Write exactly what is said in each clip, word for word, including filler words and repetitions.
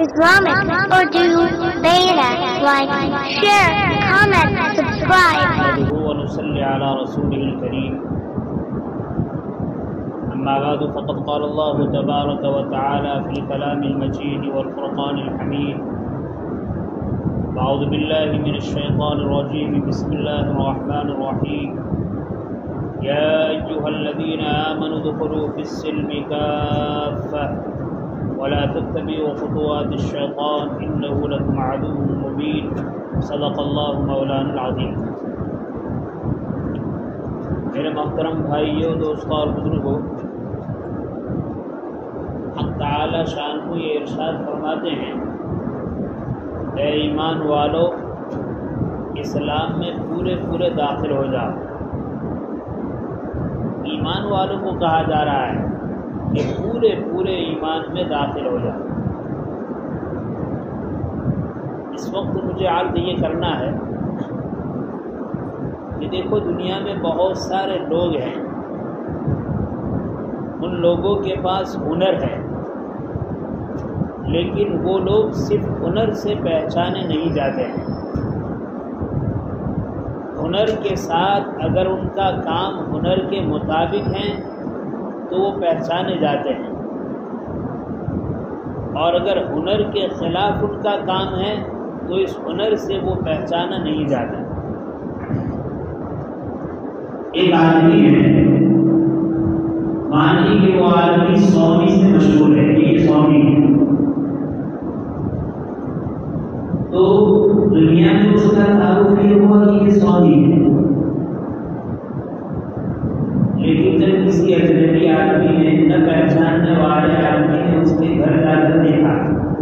Islamic, Urdu, Beta, like, share, comment, subscribe. ونصلي على رسوله الكريم. أما بعد فقد قال الله تبارك وتعالى في الكلام المجيد والفرقان الحميد. أعوذ بالله من الشيطان الرجيم. بسم الله الرحمن الرحيم. يا أيها الذين آمنوا ادخلوا في السلم كافة ولا تتبعوا خطوات الشيطان إنه لكم عدو مبين. صدق الله مولانا العظيم. میرے محترم بھائیوں، دوستوں اور بزرگوں، حق تعالی شان کو یہ ارشاد فرماتے ہیں، اے ایمان والو، اسلام میں پورے پورے داخل ہو جاؤ۔ ایمان والوں کو کہا جا رہا ہے کہ پورے پورے ایمان میں داخل ہو جاؤ۔ اس وقت مجھے عرض یہ کرنا ہے کہ دیکھو، دنیا میں بہت سارے لوگ ہیں، ان لوگوں کے پاس ہنر ہے، لیکن وہ لوگ صرف ہنر سے پہچانے نہیں جاتے ہیں۔ ہنر کے ساتھ اگر ان کا کام ہنر کے مطابق ہیں تو وہ پہچانے جاتے ہیں، اور اگر ہنر کے خلاف ان کا کام ہے تو اس ہنر سے وہ پہچانا نہیں جاتا۔ ایک آدمی ہے، مانی کہ وہ آدمی سومی سے مشہور ہے، یہ سومی ہے، تو دنیا میں اس کا تعارف یہ ہوا کہ یہ سومی ہے، لیکن جب کسی اجنبی آدمی نے، نہ پہچاننے والے آدمی نے اس کے گھر جا کر دیکھا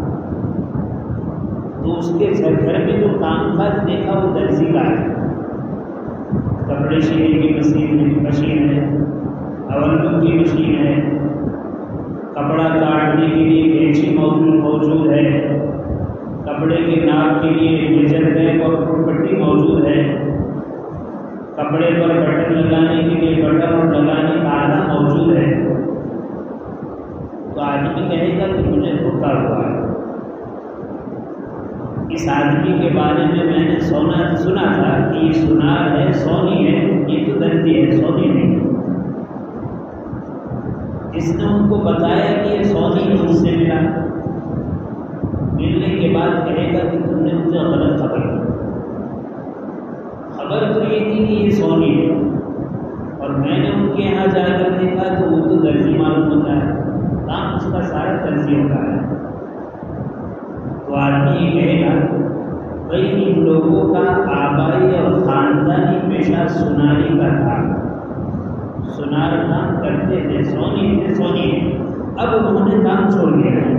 تو اس کے گھر میں جو کام کاج دیکھا وہ درزی کا ہے، کپڑے سینے کی مشین مشین ہے، اون کی مشین ہے، کپڑا کاٹنے کے لیے کینچی موجود موجود ہے، کپڑے کے ناپ کے لیے میجر ٹیپ اور فٹ پٹی موجود ہے، کپڑے پر بٹن لگانے کے لیے بٹن اور لگانے کا آلہ موجود ہے۔ تو آدمی کہے گا کہ مجھے دھوکا ہوا ہے، اس آدمی کے بارے میں میں نے سونا سنا تھا کہ یہ سنار ہے، سونی ہے، یہ تو درزی ہے، سونی نہیں ہے۔ جس نے ان کو بتایا کہ یہ سونی ہے، اس سے ملا، ملنے کے بعد کہے گا کہ تم نے مجھے غلط خبر دی، خبر تو یہ تھی کہ یہ سونی ہے، اور میں نے ان کے یہاں جا کر دیکھا تو وہ تو درزی معلوم ہوتا ہے، کام اس کا سارا درزی ہوتا ہے۔ تو آدمی یہ کہے گا، بھائی ان لوگوں کا آبائی اور خاندانی پیشہ سناری کا تھا، سنار کام کرتے تھے، سونی تھے، سونی ہے، اب انہوں نے کام چھوڑ دیا ہے۔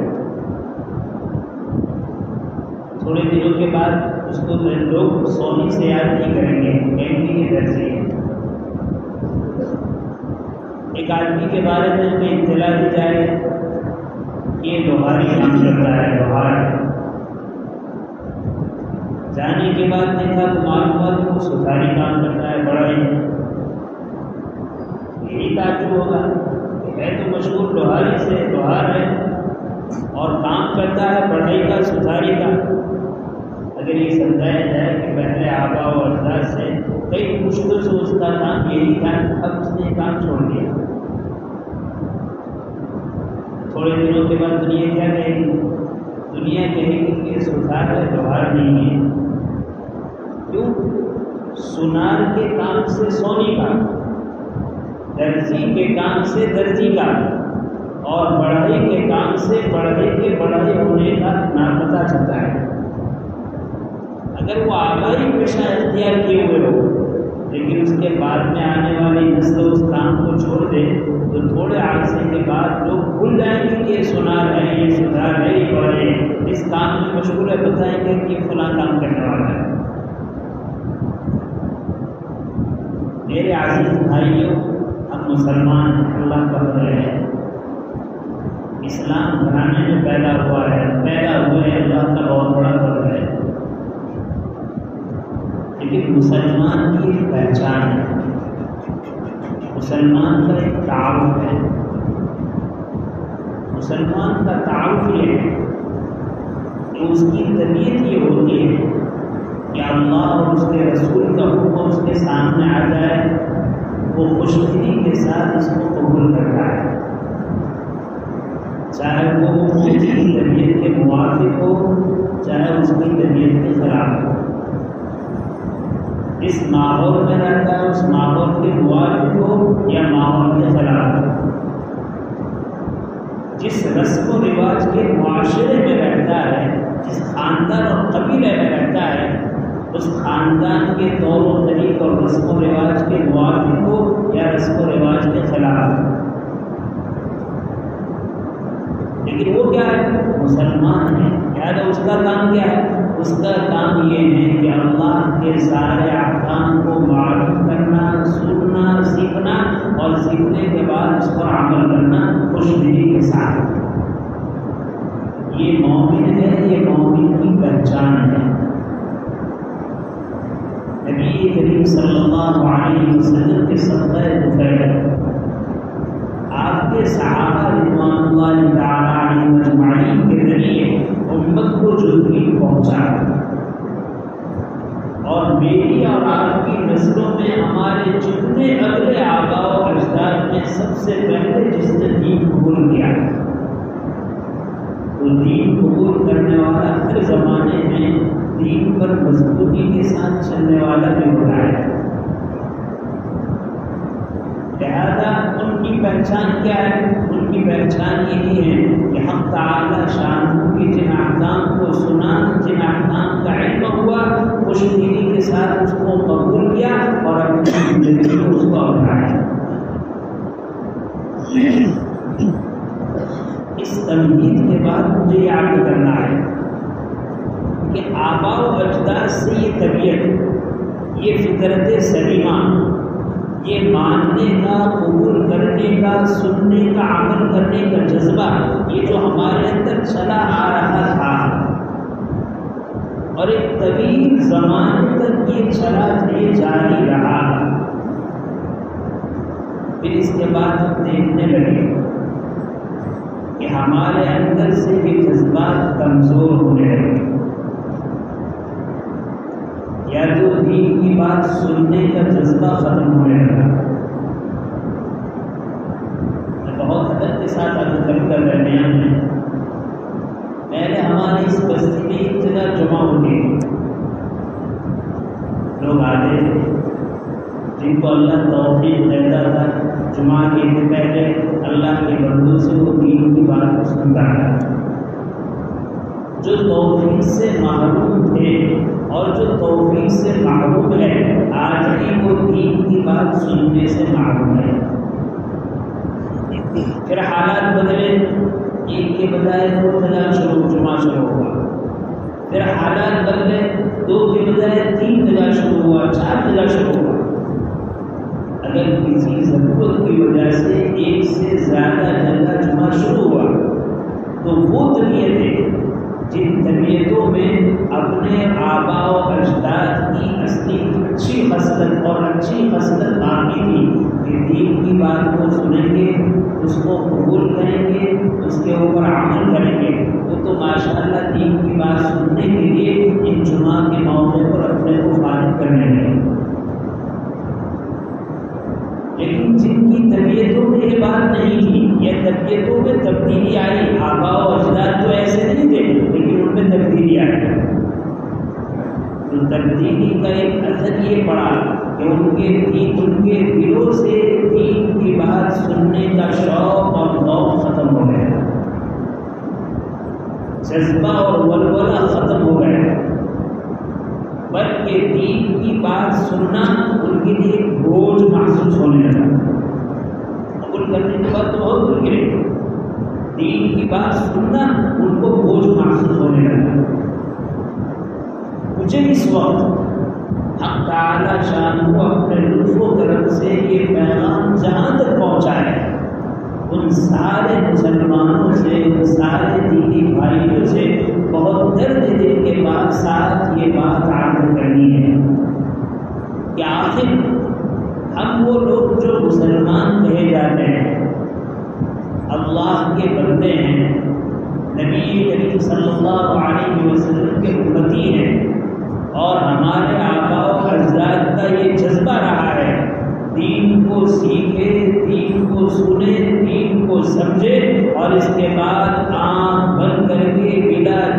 تھوڑے دنوں کے بعد اس کو لوگ سونی سے یاد نہیں کریں گے، کہیں گے کہ درزی ہے۔ ایک آدمی کے بارے میں ہمیں اطلاع دی جائے کہ یہ لوہاری کام کرتا ہے، لوہار۔ جانے کے بعد دیکھا تو معلوم ہوا کہ وہ سثاری کام کرتا ہے، بڑھائی۔ یہی تعجب ہوگا کہ ہے تو مشہور لوہاری سے، لوہار ہے، اور کام کرتا ہے بڑھائی کا، سثاری کا۔ اگر یہ سمجھایا جائے کہ پہلے آبا و اجداد سے کئی مشکل سے اس کا کام یہی تھا، اب اس نے کام چھوڑ دیا۔ تھوڑے دنوں کے بعد دنیا کیا کہے گی؟ دنیا کہے گی کہ یہ سثار ہے، لوہار نہیں ہے۔ کیوں؟ سنار کے کام سے سونی کا، درزی کے کام سے درزی کا، اور بڑھئی کے کام سے بڑھئی کے بڑھئی ہونے کا نام پتہ چلتا ہے۔ اگر وہ آبائی پیشہ اختیار کیے ہوئے ہو، لیکن اس کے بعد میں آنے والی نسل اس کام کو چھوڑ دے تو تھوڑے عرصے کے بعد لوگ بھول جائیں گے کہ یہ سنار ہے، یہ سدھار ہے، یہ بڑھئی ہے، اس کام میں مشغول ہے، بتائیں گے کہ فلاں کام کرنے والا ہے۔ میرے عزیز بھائیوں، ہم مسلمان ہیں، اللہ کا فضل ہے، اسلام گھرانے میں پیدا ہوا ہے، پیدا ہوئے اللہ کا بہت بڑا فضل ہے، لیکن مسلمان کی ایک پہچان ہے، مسلمان کا ایک تعارف ہے۔ مسلمان کا تعارف یہ ہے اس کی طبیعت یہ ہوتی ہے کہ اللہ اور اس کے رسول کا حکم اس کے سامنے آ جائے، وہ خوش دلی کے ساتھ اس کو قبول کرتا ہے، چاہے وہ اس کی طبیعت کے موافق ہو چاہے اس کی طبیعت کے خلاف ہو، اس ماحول میں رہتا ہے اس ماحول کے موافق ہو یا ماحول کے خلاف ہو، جس رسم و رواج کے معاشرے میں رہتا ہے، جس خاندان اور قبیلے میں رہتا ہے، اس خاندان کے طور و طریق اور رسم و رواج کے موافق ہو یا رسم و رواج کے خلاف ہو، لیکن وہ کیا ہے؟ مسلمان ہے، لہٰذا اس کا کام کیا ہے؟ اس کا کام یہ ہے کہ اللہ کے سارے احکام کو معلوم کرنا، سننا، سیکھنا اور سیکھنے کے بعد اس پر عمل کرنا خوش دلی کے ساتھ۔ یہ مومن ہے، یہ مومن کی پہچان ہے۔ نبی کریم صلی اللہ علیہ وسلم کے صدقہ طفیل آپ کے صحابہ رضوان اللہ تعالی علیہم اجمعین کے ذریعے امت کو جو دین پہنچا، اور میری اور آپ کی نسلوں میں ہمارے جتنے اگلے آباء و اجداد میں سب سے پہلے جس نے دین قبول کیا، تو دین قبول کرنے والا ہر زمانے میں دین پر مضبوطی کے ساتھ چلنے والا بھی ہوتا ہے۔ لہذا ان کی پہچان کیا ہے؟ ان کی پہچان یہی ہے کہ ہم تعالی شان کی جن احکام کو سنا، جن احکام کا علم ہوا، خوش دلی کے ساتھ اس کو قبول کیا اور اپنی زندگی کو اس کو اپنایا۔ اس تمہید کے بعد مجھے یاد کرنا ہے کہ آباء و اجداد سے یہ طبیعت، یہ فطرت سلیمہ، یہ ماننے کا، قبول کرنے کا، سننے کا، عمل کرنے کا جذبہ، یہ جو ہمارے اندر چلا آ رہا تھا اور ایک طویل زمانے تک یہ چلا یہ جاری رہا، پھر اس کے بعد ہم دیکھنے لگے کہ ہمارے اندر سے یہ جذبات کمزور ہونے لگے، یا تو دین کی بات سننے کا جذبہ ختم ہونے لگا۔ میں بہت ادب کے ساتھ عرض کر درمیان میں پہلے ہماری اس بستی میں ایک جگہ جمع ہوتی، لوگ آتے جن کو اللہ توفیق دیتا تھا جمعہ کے دن پہلے اللہ کے بندوں سے وہ دین کی بات کو سنتا تھا۔ جو توفیق سے محروم تھے اور جو توفیق سے محروم ہے، آج بھی وہ دین کی بات سننے سے محروم ہے۔ پھر حالات بدلے، ایک کے بجائے دو جگہ شروع جمعہ شروع ہوا، پھر حالات بدلے، دو کے بجائے تین جگہ شروع ہوا، چار جگہ شروع ہوا۔ اگر کسی ضرورت کی وجہ سے ایک سے زیادہ جگہ جمعہ شروع ہوا تو وہ طبیعتیں جن طبیعتوں میں اپنے آباء و اجداد کی اصلی اچھی خصلت اور اچھی خصلت باقی تھی کہ دین کی بات کو سنیں گے، اس کو قبول کریں گے، اس کے اوپر عمل کریں گے، وہ تو ماشاء اللہ دین کی بات سننے کے لیے ان جمعہ کے موقع پر اپنے کو فارغ کرنے لگے۔ لیکن جن کی طبیعتوں میں یہ بات نہیں تھی، یہ طبیعتوں میں تبدیلی آئی، آباء و اجداد تو ایسے نہیں تھے لیکن ان میں تبدیلی آئی، تو تبدیلی کا ایک اثر یہ پڑا کہ ان کے دین ان کے دلوں سے دین کی بات سننے کا شوق اور ذوق ختم ہو گیا، جذبہ اور ولولہ ختم ہو گیا، بلکہ دین کی بات سننا ان کے لیے ایک بوجھ محسوس ہونے لگا۔ قبول کرنے کے بعد تو بہت دور گئے، دین کی بات سننا ان کو بوجھ محسوس ہونے لگا۔ مجھے اس وقت حق تعالی شان کو اپنے لطف و کرم سے یہ پیغام جہاں تک پہنچائے، ان سارے مسلمانوں سے، ان سارے دینی بھائیوں سے بہت درد دل کے بعد ساتھ یہ بات عرض کرنی ہے کہ آخر ہم وہ لوگ جو مسلمان کہے جاتے ہیں، اللہ کے بندے ہیں، نبی کریم صلی اللہ علیہ وسلم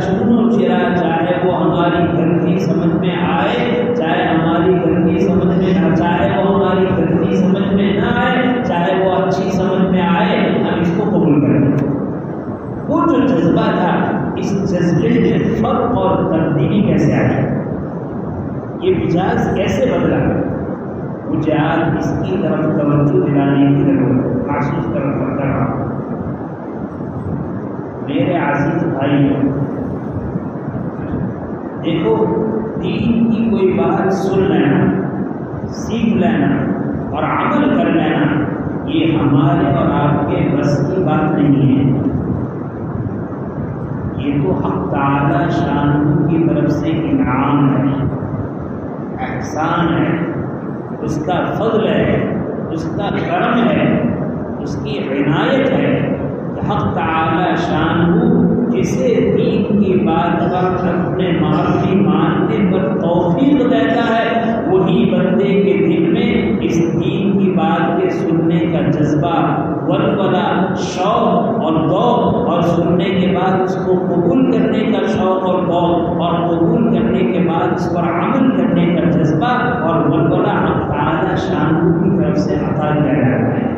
چونو چرا، چاہے وہ ہماری گندی سمجھ میں آئے، چاہے ہماری گندی سمجھ میں نہ، چاہے وہ ہماری گندی سمجھ میں نہ آئے، چاہے وہ اچھی سمجھ میں آئے، ہم اس کو قبول کریں۔ وہ جو جذبہ تھا، اس جذبے میں فرق اور تبدیلی کیسے آئی، یہ مزاج کیسے بدلا، مجھے آج اس کی طرف توجہ دلانے کی ضرورت محسوس کر رہا ہوں۔ میرے عزیز بھائیوں، دیکھو، دین کی کوئی بات سن لینا، سیکھ لینا اور عمل کر لینا، یہ ہمارے اور آپ کے بس کی بات نہیں ہے۔ یہ تو حق تعالی شان کی طرف سے انعام ہے، احسان ہے، اس کا فضل ہے، اس کا کرم ہے، اس کی عنایت ہے۔ حق تعالی شان جسے دین کی بات پر اپنے معافی ماننے پر توفیق دیتا ہے، وہی بندے کے دل میں اس دین کی بات کے سننے کا جذبہ، ولولہ، شوق اور ذوق، اور سننے کے بعد اس کو قبول کرنے کا شوق اور ذوق، اور قبول کرنے کے بعد اس پر عمل کرنے کا جذبہ اور ولولہ حق تعالی شان کی طرف سے عطا کیا جاتا ہے۔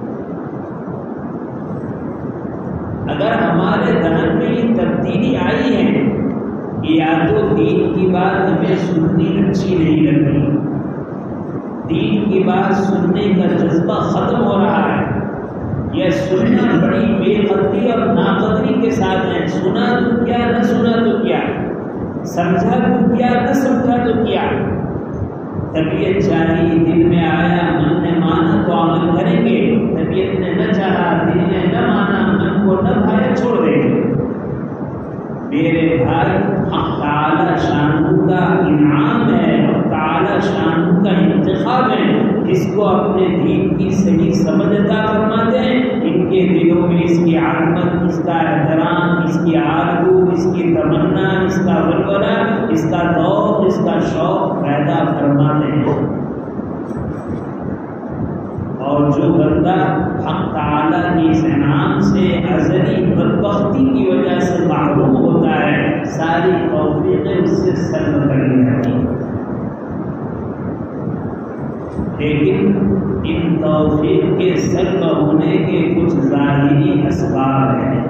اگر ہمارے ذہن میں یہ تبدیلی آئی ہے کہ یا تو دین کی بات ہمیں سننی اچھی نہیں لگ رہی، دین کی بات سننے کا جذبہ ختم ہو رہا ہے، یا سننا بڑی بے قدری اور ناقدری کے ساتھ ہے، سنا تو کیا، نہ سنا تو کیا، سمجھا تو کیا، نہ سمجھا تو کیا، طبیعت چاہی، دل میں آیا، من نے مانا تو عمل کریں گے، طبیعت نے نہ چاہا، دل نے نہ مانا، من کو نہ بھایا، چھوڑ دیں گے۔ میرے بھائی، حق تعالی شان کا انعام ہے، حق تعالی شان کا انتخاب ہے، جس کو اپنے دین کی صحیح سمجھ عطا فرماتے ہیں، ان کے دلوں میں اس کی عظمت، اس کا احترام، اس کی آرزو، اس کی تمنا، اس کا ولولہ، اس کا ذوق، اس کا شوق پیدا فرماتے ہیں۔ اور جو بندہ حق تعالیٰ کی اس انعام سے ازلی بدبختی کی وجہ سے محروم ہوتا ہے، ساری توفیقیں اس سے سلب کر لی جاتی ہیں۔ لیکن ان توفیق کے سلب ہونے کے کچھ ظاہری اسباب ہیں،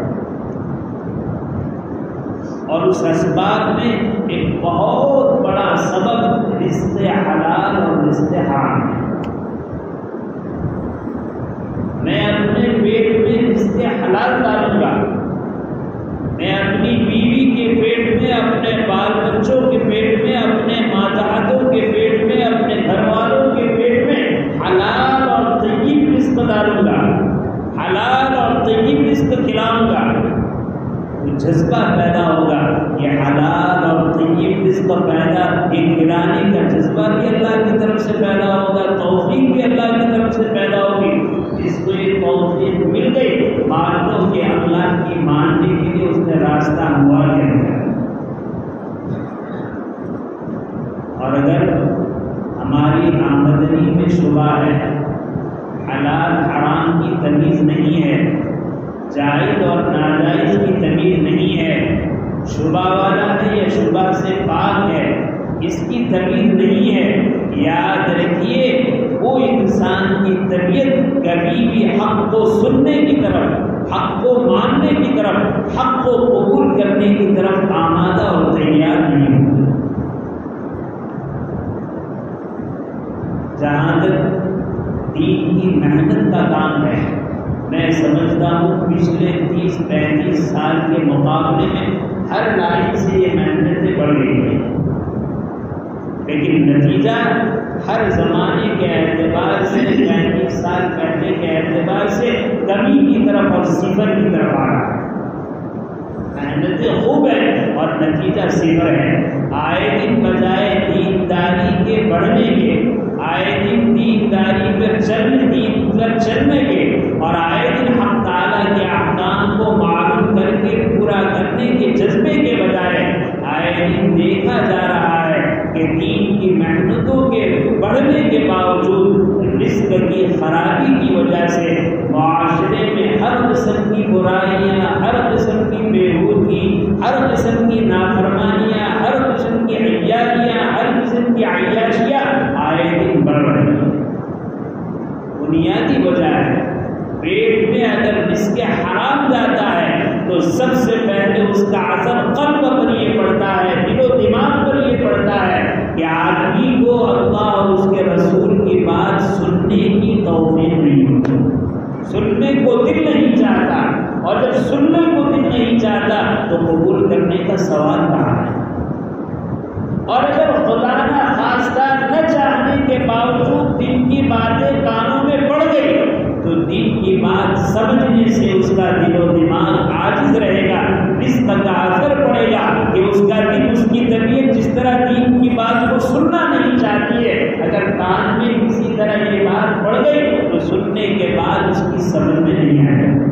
اور اس اسباب میں ایک بہت بڑا سبب رزق حلال اور رزق حرام ہے۔ میں اپنے پیٹ میں رزق حلال ڈالوں گا، میں اپنی بیوی کے پیٹ میں، اپنے بال بچوں کے پیٹ میں، اپنے ماتحتوں کے پیٹ میں، اپنے گھر والوں کے پیٹ میں حلال اور طیب رزق ڈالوں گا، حلال اور طیب رزق کھلاؤں گا۔ جذبہ پیدا ہوگا، یہ حلال اور طیب رزق پیدا، یہ کھلانے کا جذبہ بھی اللہ کی طرف سے پیدا ہوگا، توفیق بھی اللہ کی طرف سے پیدا ہوگی۔ جس کو یہ توفیق مل گئی، مان لو کہ اللہ کی ماننے کے لیے اس نے راستہ ہموار کر دیا۔ اور اگر ہماری آمدنی میں شبہ ہے، حلال حرام کی تمیز نہیں ہے، جائز اور ناجائز کی تمیز نہیں ہے، شبہ والا ہے یا شبہ سے پاک ہے، اس کی تمیز نہیں ہے، یاد رکھیے وہ انسان کی طبیعت کبھی بھی حق کو سننے کی طرف، حق کو ماننے کی طرف، حق کو قبول کرنے کی طرف آمادہ اور تیار نہیں ہوتی۔ جہاں تک دین کی محنت کا کام ہے، میں سمجھتا ہوں پچھلے تیس پینتیس سال کے مقابلے میں ہر لائن سے یہ محنتیں بڑھ گئی ہیں، لیکن نتیجہ ہر زمانے کے اعتبار سے، پینتیس سال پہلے کے اعتبار سے کمی کی طرف اور صفر کی طرف آ رہا ہے۔ محنتیں خوب ہیں اور نتیجہ صفر ہے۔ آئے دن بجائے دینداری کے بڑھنے کے، آئے دن دینداری پر چلنے دین پر چلنے کے، اور آئے دن حق تعالیٰ کے احکام کو معلوم کر کے پورا کرنے کے جذبے کے بجائے آئے دن دیکھا جا رہا ہے کہ دین کی محنتوں کے بڑھنے کے باوجود رزق کی خرابی کی وجہ سے معاشرے میں ہر قسم کی برائیاں، ہر قسم کی بےہودگی، ہر ہر قسم کی نافرمانیاں، ہر قسم کی عیاشیاں، ہر قسم کی عیاشیاں آئے دن بڑھ رہی ہیں۔ بنیادی وجہ ہے پیٹ میں اگر مسک حرام جاتا ہے تو سب سے پہلے اس کا اثر قلب پر یہ پڑتا ہے، دل و دماغ پر یہ پڑتا ہے کہ آدمی کو اللہ اور اس کے رسول کی بات سننے کی توفیق نہیں ہوتی، سننے کو دل نہیں چاہتا، اور جب سننے کو دل نہیں چاہتا تو قبول کرنے کا سوال کہاں ہے؟ اور اگر خدا نہ خواستہ نہ چاہنے کے باوجود دین کی باتیں کانوں میں پڑ گئی تو دین کی بات سمجھنے سے اس کا دل و دماغ عاجز رہے گا، رزق کا اثر پڑے گا کہ اس کا دل، اس کی طبیعت جس طرح دین کی بات کو سننا نہیں چاہتی ہے، اگر کان میں کسی طرح یہ بات پڑ گئی تو سننے کے بعد اس کی سمجھ میں نہیں آئے گا۔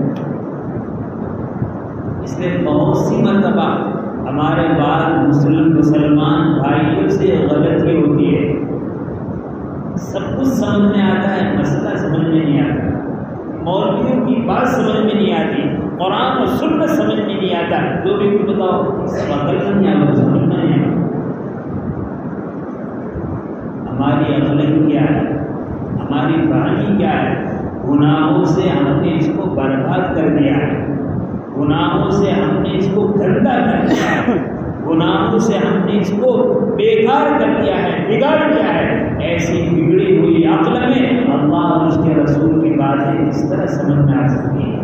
اس لیے بہت سی مرتبہ ہمارے بعض مسلم مسلمان بھائیوں سے غلطی ہوتی ہے، سب کچھ سمجھ میں آتا ہے، مسئلہ سمجھ میں نہیں آتا، مولویوں کی بات سمجھ میں نہیں آتی، قرآن و سنت سمجھ میں نہیں آتا، جو بھی کچھ بتاؤ سب عقل نہیں آتا، سمجھ میں نہیں آتا۔ ہماری عقل کیا ہے، ہماری کہانی کیا ہے؟ گناہوں سے ہم نے اس کو برباد کر دیا ہے، گناہوں سے ہم نے اس کو گندا کر دیا ہے، گناہوں سے ہم نے اس کو بیکار کر دیا ہے، بگاڑ دیا ہے۔ ایسی بگڑی ہوئی عقل میں اللہ اور اس کے رسول کی باتیں اس طرح سمجھ میں آ سکتی ہیں۔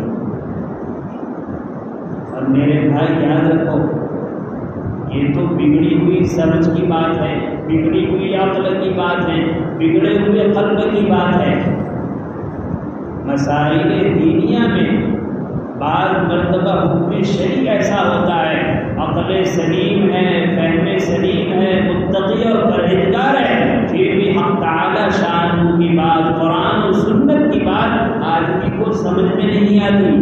اور میرے بھائی یاد رکھو، یہ تو بگڑی ہوئی سمجھ کی بات ہے، بگڑی ہوئی عقل کی بات ہے، بگڑے ہوئے قلب کی بات ہے۔ مسائل دینیا میں بعض مرتبہ حکم شریع ایسا ہوتا ہے، عقل سلیم ہے، فہم سلیم ہے، متقی اور پرہیزگار ہے، پھر بھی ہم تعالی شان کی بات، قرآن و سنت کی بات آدمی کو سمجھ میں نہیں آتی،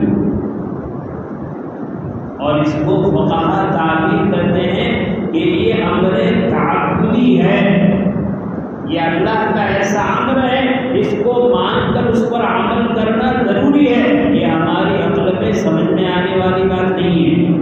اور اس کو فقہا تعبیر کرتے ہیں کہ یہ امر تعبدی ہے، یہ اللہ کا ایسا امر ہے اس کو مان کر اس پر عمل کرنا ضروری ہے، یہ ہماری عقل میں سمجھ میں آنے والی بات نہیں ہے۔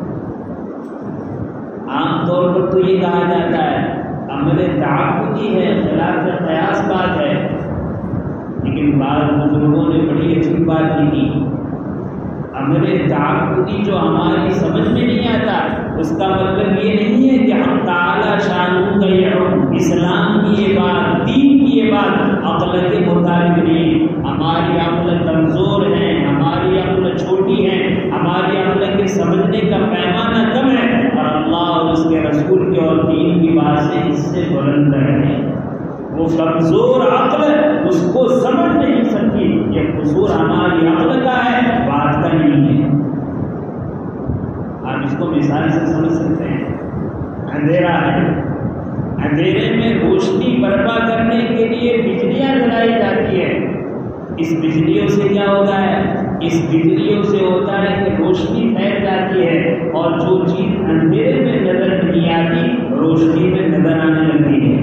عام طور پر تو یہ کہا جاتا ہے امر تعبدی ہے، خلاف قیاس بات ہے، لیکن بعض بزرگوں نے بڑی اچھی بات کی، امر تعبدی جو ہماری سمجھ میں نہیں آتا اس کا مطلب یہ نہیں ہے کہ ہم تعالی شان کا یہ اسلام کی یہ بات، دین کی یہ بات عقل کے مطابق نہیں، ہماری عقل کمزور ہے، ہماری عقل چھوٹی ہے، ہماری عقل کے سمجھنے کا پیمانہ کم ہے، اور اللہ اور اس کے رسول کے اور دین کی بات سے اس سے بلند ہے۔ وہ کمزور عقل اس کو سمجھ نہیں سکتی، یہ قصور ہماری عقل کا ہے، بات کا نہیں ہے۔ آپ اس کو مثال سے سمجھ سکتے ہیں، اندھیرا ہے، اندھیرے میں روشنی برپا کرنے کے لیے بجلیاں جلائی جاتی ہے، اس بجلیوں سے کیا ہوتا ہے؟ اس بجلیوں سے ہوتا ہے کہ روشنی پھیل جاتی ہے، اور جو چیز اندھیرے میں نظر نہیں آتی روشنی میں نظر آنے لگتی ہے۔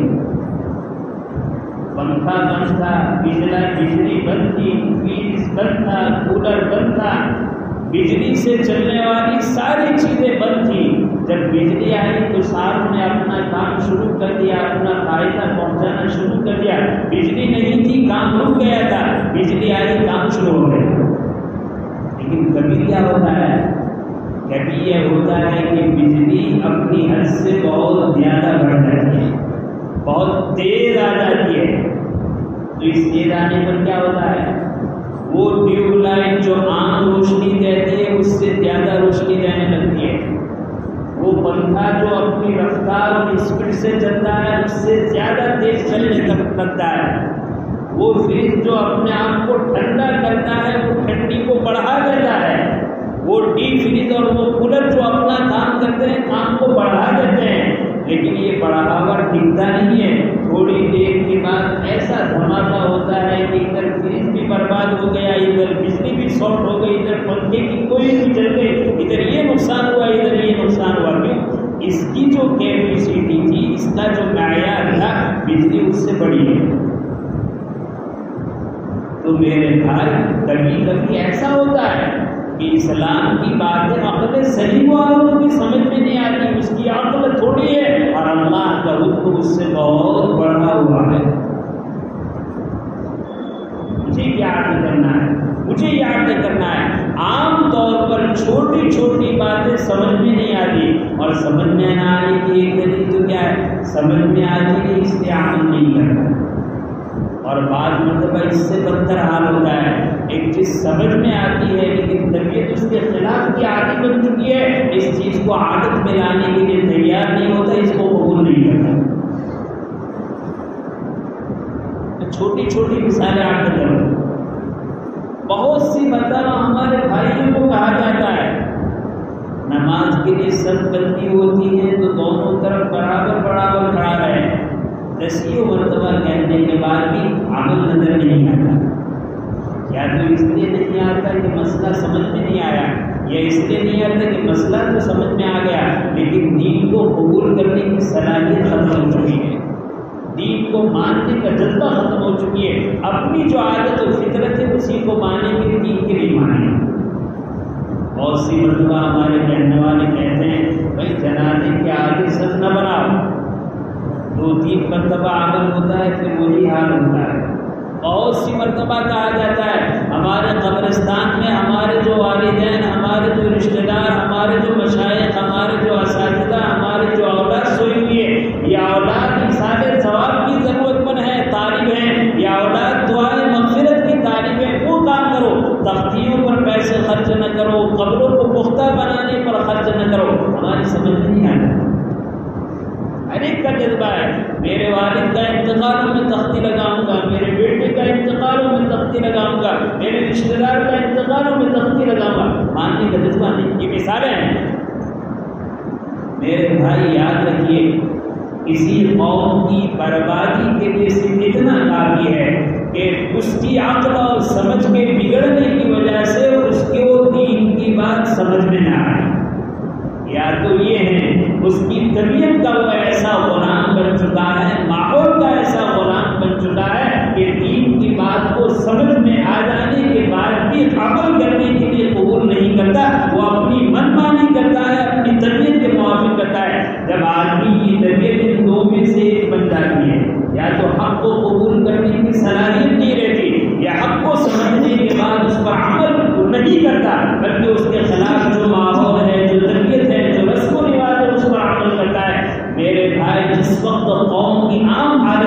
پنکھا بند تھا، بجلا بجلی بند تھی، فریج بند تھا، کولر بند تھا، بجلی سے چلنے والی ساری چیزیں بند تھی، جب بجلی آئی تو ساتھ نے اپنا کام شروع کر دیا، اپنا فائدہ پہنچانا شروع کر دیا۔ بجلی نہیں تھی کام رک گیا تھا، بجلی آئی کام شروع ہو گیا۔ لیکن کبھی کیا ہوتا ہے؟ کبھی یہ ہوتا ہے کہ بجلی اپنی حد سے بہت زیادہ بڑھ جاتی ہے، بہت تیز آ جاتی ہے، تو اس تیز آنے پر کیا ہوتا ہے؟ وہ ٹیوب لائٹ جو عام روشنی دیتی ہے اس سے زیادہ روشنی دینے لگتی ہے، وہ پنکھا جو اپنی رفتار اور اسپیڈ سے چلتا ہے اس سے زیادہ تیز چلنے لگتا ہے، وہ فریج جو اپنے آپ کو ٹھنڈا کرتا ہے وہ ٹھنڈی کو بڑھا دیتا ہے، وہ ڈیپ فریج اور وہ کولر جو اپنا کام کرتے ہیں کام کو بڑھا دیتے ہیں، لیکن یہ بڑھاوا ٹکتا نہیں ہے، تھوڑی دیر کے بعد ایسا دھماکہ ہوتا ہے کہ ادھر فریج بھی برباد ہو گیا، ادھر بجلی بھی شارٹ ہو گئی، ادھر پنکھے کی کوئی بھی جل گئی، ادھر یہ نقصان ہوا، ادھر یہ نقصان ہوا۔ کیوں؟ اس کی جو کیپیسٹی تھی، اس کا جو معیار تھا، بجلی اس سے بڑی ہے۔ تو میرے بھائی کبھی کبھی ایسا ہوتا ہے کہ اسلام کی باتیں عقل سلیم والوں کی سمجھ میں اس سے بہت بڑھا ہوا ہے. مجھے یاد کرنا ہے مجھے یاد کرنا ہے. عام طور پر چھوٹی چھوٹی باتیں سمجھ میں نہیں آتی، اور سمجھ میں نہ آنے کی ایک دلیل تو کیا ہے؟ سمجھ میں آتی ہے اس سے عمل نہیں کرتا. اور بعض مرتبہ اس سے بدتر حال ہوتا ہے، ایک چیز سمجھ میں آتی ہے لیکن طبیعت اس کے خلاف کی عادت بن چکی ہے، اس چیز کو عادت میں لانے کے لیے تیار نہیں ہوتا، اس کو قبول نہیں کرتا. چھوٹی چھوٹی مثالیں آپ کو کروں. بہت سی مرتبہ ہمارے بھائیوں کو کہا جاتا ہے نماز کے لیے سب بندی ہوتی ہے تو دونوں طرف برابر برابر کھڑا رہے. دسیوں مرتبہ کہنے کے بعد بھی عمل نظر نہیں آتا. یا تو اس لیے نہیں آتا کہ مسئلہ سمجھ میں نہیں آیا، یا اس لیے نہیں آتا کہ مسئلہ تو سمجھ میں آ گیا لیکن دین کو قبول کرنے کی صلاحیت ختم ہو چکی ہے، دین کو ماننے کا جذبہ ختم ہو چکی ہے. اپنی جو عادت و فطرت ہے اسی کو مانیں گے، دین کے نہیں مانیں. بہت سی مرتبہ ہمارے کہنے والے کہتے ہیں بھائی جنازے کے آگے سب نہ بناؤ. دو تین مرتبہ عمل ہوتا ہے پھر وہی حال ہوتا ہے. بہت سی مرتبہ کہا جاتا ہے ہمارے قبرستان میں ہمارے جو والدین، ہمارے جو رشتہ دار، ہمارے جو مشائخ، ہمارے جو اساتذہ، ہمارے جو اولاد سوئی ہوئی ہے، یہ اولاد سارے ثواب کی ضرورت مند ہے، طالب ہے، یا اولاد دعائیں مغفرت کی طالب ہے. وہ کام کرو، تختیوں پر پیسے خرچ نہ کرو، قبروں کو پختہ بنانے پر خرچ نہ کرو. ہماری سمجھ نہیں آتا. ہر ایک کا جذبہ ہے میرے والد کا انتقال میں تختی لگاؤں گا، میرے بیٹے کا انتقال میں تختی لگاؤں گا، میرے رشتہ دار کا انتقال میں تختی لگاؤں گا. ماننے کا جذبہ نہیں. یہ مثالیں ہیں میرے بھائی. یاد رکھیے کسی قوم کی بربادی کے لیے صرف اتنا کافی ہے کہ اس کی عقل اور سمجھ کے بگڑنے کی وجہ سے اس کے وہ دین کی بات سمجھ میں نہ آئے. یا تو یہ ہے اس کی طبیعت کا وہ ایسا غلام بن چکا ہے، ماحول کا ایسا غلام بن چکا ہے کہ دین کی بات کو سمجھ میں آ جانے کے بعد بھی عمل کرنے کے لیے قبول نہیں کرتا. وہ اپنی من مانی کرتا ہے، اپنی طبیعت کے موافق کرتا ہے. جب آدمی کی طبیعت ان دو میں سے ایک بن جاتی ہے، یا تو حق کو قبول کرنے کی صلاحیت نہیں رہتی، یا حق کو سمجھنے کے بعد اس پر عمل نہیں کرتا بلکہ اس کے خلاف جو ماحول ہے، جو طبیعت ہے، جو رسم و رواج ہے، اس پر عمل کرتا ہے. میرے بھائی جس وقت قوم کی عام حالت